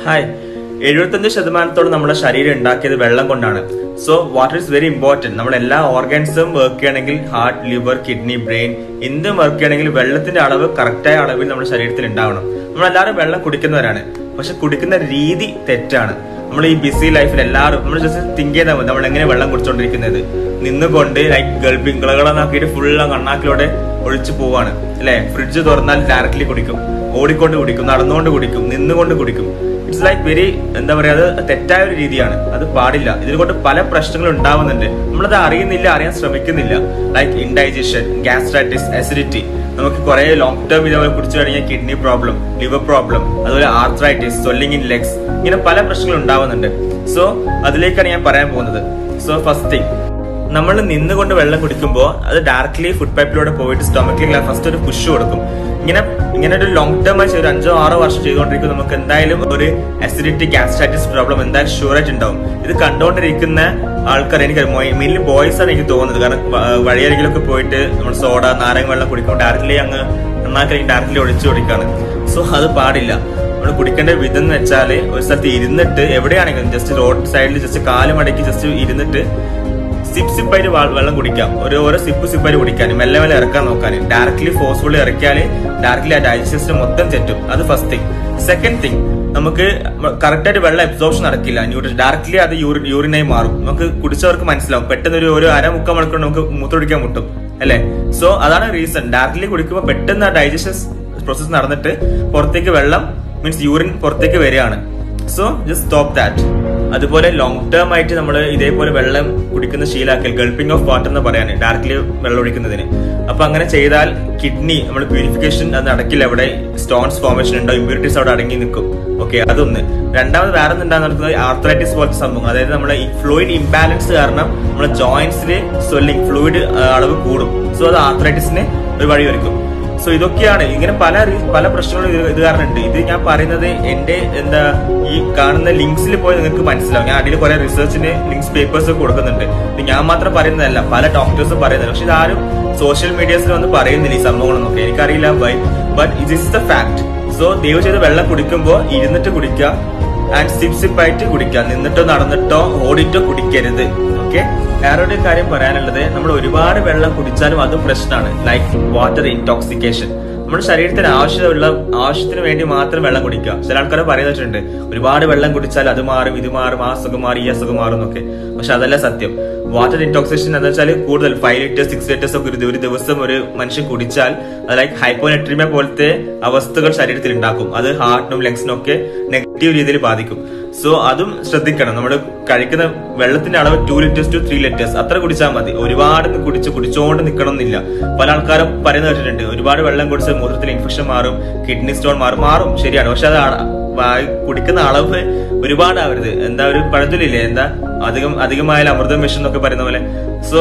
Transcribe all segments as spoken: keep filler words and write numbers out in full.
Hi, എഴുപത്തഞ്ച് ശതമാനത്തോളം നമ്മുടെ ശരീരം ഉണ്ടാക്കിയത് വെള്ളം കൊണ്ടാണ്. So water is very important. നമ്മുടെ എല്ലാ ഓർഗൻസും വർക്ക് ചെയ്യണമെങ്കിൽ ഹാർട്ട്, ലിവർ, കിഡ്നി, ബ്രെയിൻ എന്തും വർക്ക് ചെയ്യണമെങ്കിൽ വെള്ളത്തിന്റെ അളവ് കറക്റ്റായ അളവിൽ നമ്മുടെ ശരീരത്തിൽ ഉണ്ടാവണം. നമ്മളെല്ലാവരും വെള്ളം കുടിക്കുന്നവരാണ്, പക്ഷെ കുടിക്കുന്ന രീതി തെറ്റാണ്. നമ്മൾ ഈ ബിസി ലൈഫിൽ എല്ലാവരും നമ്മൾ ജസ്റ്റ് തിങ്ക് ചെയ്താൽ മതി നമ്മൾ എങ്ങനെ വെള്ളം കുടിച്ചോണ്ടിരിക്കുന്നത്. നിന്നുകൊണ്ട് ലൈക്ക് ഗൾപ്പിംഗ് കളകളാക്കിയിട്ട് ഫുള്ള് കണ്ണാക്കിലൂടെ ഒഴിച്ചു പോവാണ് അല്ലെ. ഫ്രിഡ്ജ് തുറന്നാൽ ഡയറക്റ്റ്ലി കുടിക്കും, ഓടിക്കൊണ്ട് കുടിക്കും, നടന്നുകൊണ്ട് കുടിക്കും, നിന്നുകൊണ്ട് കുടിക്കും. ഇറ്റ്സ് ലൈക്ക് വെരി എന്താ പറയാ, അത് തെറ്റായ ഒരു രീതിയാണ്. അത് പാടില്ല. ഇതിനെക്കൊണ്ട് പല പ്രശ്നങ്ങളും ഉണ്ടാവുന്നുണ്ട്. നമ്മളത് അറിയുന്നില്ല, അറിയാൻ ശ്രമിക്കുന്നില്ല. Like indigestion, gastritis, acidity. നമുക്ക് കുറെ ലോങ് ടേം ഇതേപോലെ കുടിച്ചു കഴിഞ്ഞാൽ കിഡ്നി പ്രോബ്ലം, ലിവർ പ്രോബ്ലം, അതുപോലെ ആർത്രൈറ്റിസ്, സ്വെല്ലിംഗ് ഇൻ ലെഗ്സ്, ഇങ്ങനെ പല പ്രശ്നങ്ങളും ഉണ്ടാവുന്നുണ്ട്. സോ അതിലേക്കാണ് ഞാൻ പറയാൻ പോകുന്നത്. സോ ഫസ്റ്റ് തിങ്, നമ്മൾ നിന്നുകൊണ്ട് വെള്ളം കുടിക്കുമ്പോൾ അത് ഡയറക്ട്ലി ഫുഡ് പൈപ്പിലൂടെ പോയിട്ട് സ്റ്റൊമക്കിൽ ഫസ്റ്റ് ഒരു പുഷ് കൊടുക്കും. ഇങ്ങനെ ഇങ്ങനെ ഒരു ലോങ് ടേം ആയി ഒരു അഞ്ചോ ആറോ വർഷം ചെയ്തുകൊണ്ടിരിക്കും നമുക്ക് എന്തായാലും ഒരു അസിഡിറ്റി, ഗ്യാസ്ട്രൈറ്റിസ് പ്രോബ്ലം എന്തായാലും ഷുവറായിട്ട് ഉണ്ടാവും. ഇത് കണ്ടുകൊണ്ടിരിക്കുന്ന ആൾക്കാർ, എനിക്ക് മെയിൻലി ബോയ്സ് ആണ് എനിക്ക് തോന്നുന്നത്. കാരണം വഴിയരികിലൊക്കെ പോയിട്ട് നമ്മൾ സോഡ, നാരങ്ങ വെള്ളം കുടിക്കുമ്പോൾ ഡയറക്ട്ലി അങ്ങ് നന്നാക്കി ഡയറക്ട്ലി ഒഴിച്ചു കൊടുക്കാണ്. സോ അത് പാടില്ല. നമ്മൾ കുടിക്കേണ്ട വിധം എന്ന് വെച്ചാൽ ഒരു സ്ഥലത്ത് ഇരുന്നിട്ട് എവിടെയാണെങ്കിലും ജസ്റ്റ് റോഡ് സൈഡിൽ ജസ്റ്റ് കാല് മടക്കി ജസ്റ്റ് ഇരുന്നിട്ട് സിപ്പ് സിപ്പായിട്ട് വെള്ളം കുടിക്കാം. ഒരു ഓരോ സിപ്പ് സിപ്പായിട്ട് കുടിക്കാനും മെല്ലെ മെല്ലെ ഇറക്കാൻ നോക്കാനും. ഡയറക്ട്ലി ഫോഴ്സ്ഫുള്ളി ഇറക്കിയാല് ഡയറക്ട്ലി ആ ഡൈജസ്റ്റ് സിസ്റ്റം മൊത്തം തെറ്റും. അത് ഫസ്റ്റ് തിങ്. സെക്കൻഡ് തിങ്, നമുക്ക് കറക്റ്റായിട്ട് വെള്ളം അബ്സോർപ്ഷൻ നടക്കില്ല. ന്യൂട്രിഷൻ ഡയറക്ട്ലി അത് യൂറിനായി മാറും. നമുക്ക് കുടിച്ചവർക്ക് മനസ്സിലാവും. പെട്ടെന്ന് ഒരു ഒരു അര മുക്കാൽ മണിക്കൂർ നമുക്ക് മൂത്രമൊഴിക്കാൻ മുട്ടും അല്ലെ. സോ അതാണ് റീസൺ. ഡയറക്ട്ലി കുടിക്കുമ്പോൾ പെട്ടെന്ന് ആ ഡൈജഷൻ പ്രോസസ് നടന്നിട്ട് പുറത്തേക്ക് വെള്ളം മീൻസ് യൂറിൻ പുറത്തേക്ക് വരികയാണ്. So just stop that. അതുപോലെ ലോങ് ടേം ആയിട്ട് നമ്മൾ ഇതേപോലെ വെള്ളം കുടിക്കുന്ന ശീലാക്കൽ, ഗൾപ്പിംഗ് ഓഫ് വാട്ടർ എന്ന് പറയാണ് ഡയറക്ട്ലി വെള്ളം ഒഴിക്കുന്നതിന്. അപ്പൊ അങ്ങനെ ചെയ്താൽ കിഡ്നി നമ്മൾ പ്യൂരിഫിക്കേഷൻ അത് നടക്കില്ല. അവിടെ സ്റ്റോൺസ് ഫോർമേഷൻ ഉണ്ടോ, ഇമ്പ്യൂരിറ്റീസ് അവിടെ അടങ്ങി നിൽക്കും. ഓക്കെ, അതൊന്ന്. രണ്ടാമത് വേറെ എന്തുണ്ടാകുന്ന നടക്കുന്നത് ആർത്രൈറ്റിസ് പോലത്തെ സംഭവം. അതായത് നമ്മുടെ ഈ ഫ്ലൂയിഡ് ഇംബാലൻസ് കാരണം നമ്മുടെ ജോയിന്റ്സിൽ സ്വെല്ലിംഗ്, ഫ്ലൂയിഡ് അളവ് കൂടും. സോ അത് ആർത്രൈറ്റിസിന് ഒരു വഴി ഒരുക്കും. സോ ഇതൊക്കെയാണ്. ഇങ്ങനെ പല പല പ്രശ്നങ്ങളും ഇത് കാരണം ഉണ്ട്. ഇത് ഞാൻ പറയുന്നത് എന്റെ എന്താ ഈ കാണുന്ന ലിങ്ക്സിൽ പോയി നിങ്ങൾക്ക് മനസ്സിലാവും. ഞാൻ അടിയിൽ കുറെ റിസർച്ചിന് ലിങ്ക്സ് പേപ്പേഴ്സ് ഒക്കെ കൊടുക്കുന്നുണ്ട്. ഇത് ഞാൻ മാത്രം പറയുന്നതല്ല, പല ഡോക്ടേഴ്സും പറയുന്നുണ്ട്. പക്ഷെ ഇതാരും സോഷ്യൽ മീഡിയസിൽ വന്ന് പറയുന്നില്ല ഈ സംഭവങ്ങളൊന്നും. എനിക്കറിയില്ല why, but it is the fact. So ദയവ് ചെയ്ത് വെള്ളം കുടിക്കുമ്പോൾ ഇരുന്നിട്ട് കുടിക്കുക ആൻഡ് സിപ്പ് സിപ്പ് ആയിട്ട് കുടിക്കുക. നിന്നിട്ടോ നടന്നിട്ടോ ഓടിട്ടോ കുടിക്കരുത്. ഓക്കെ. വേറൊരു കാര്യം പറയാനുള്ളത്, നമ്മൾ ഒരുപാട് വെള്ളം കുടിച്ചാലും അതും പ്രശ്നമാണ്. Like water intoxication. നമ്മുടെ ശരീരത്തിന് ആവശ്യമുള്ള ആവശ്യത്തിന് വേണ്ടി മാത്രം വെള്ളം കുടിക്കുക. ചില ആൾക്കാർ പറയുന്നുണ്ട് ഒരുപാട് വെള്ളം കുടിച്ചാൽ അത് മാറും, ഇത് മാറും, ആ അസുഖം മാറും, ഈ അസുഖം മാറും എന്നൊക്കെ. പക്ഷെ അതല്ല സത്യം. വാട്ടർ ഇൻടോക്സിക്കേഷൻ എന്ന് വെച്ചാൽ കൂടുതൽ ഫൈവ് ലിറ്റേഴ്സ് സിക്സ് ലിറ്റേഴ്സ് ഒക്കെ ഒരു ദിവസം ഒരു മനുഷ്യൻ കുടിച്ചാൽ അത് ലൈക്ക് ഹൈപ്പോനെട്രീമിയ പോലത്തെ അവസ്ഥകൾ ശരീരത്തിൽ ഉണ്ടാക്കും. അത് ഹാർട്ടിനും ലങ്സിനും ഒക്കെ നെഗറ്റീവ് രീതിയിൽ ബാധിക്കും. സോ അതും ശ്രദ്ധിക്കണം. നമ്മൾ കഴിക്കുന്ന വെള്ളത്തിന്റെ അളവ് two litres two three litres അത്ര കുടിച്ചാൽ മതി. ഒരുപാട് കുടിച്ച് കുടിച്ചോണ്ട് നിൽക്കണം എന്നില്ല. പല ആൾക്കാരും പറയുന്ന കേട്ടിട്ടുണ്ട് ഒരുപാട് വെള്ളം കുടിച്ചാൽ മൂത്രത്തിൽ ഇൻഫെക്ഷൻ മാറും, കിഡ്നി സ്റ്റോൺ മാറും. മാറും ശരിയാണ്. പക്ഷെ അത് കുടിക്കുന്ന അളവ് ഒരുപാടാവരുത്. എന്താ ഒരു പഴത്തിലില്ലേ, എന്താ അധികം അധികമായാലും അമൃതം വിഷം എന്നൊക്കെ പറയുന്ന പോലെ. സോ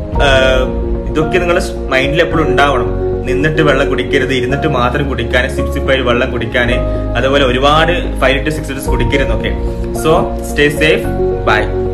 ഇതൊക്കെ നിങ്ങളുടെ മൈൻഡിൽ എപ്പോഴും ഉണ്ടാവണം. നിന്നിട്ട് വെള്ളം കുടിക്കരുത്, ഇരുന്നിട്ട് മാത്രം കുടിക്കാൻ, സിപ്പ് സിപ്പായി വെള്ളം കുടിക്കാൻ, അതുപോലെ ഒരുപാട് ഫൈവ് ലിറ്റർ സിക്സ് ലിറ്റേഴ്സ് കുടിക്കരുതെന്നൊക്കെ. So stay safe. ബൈ.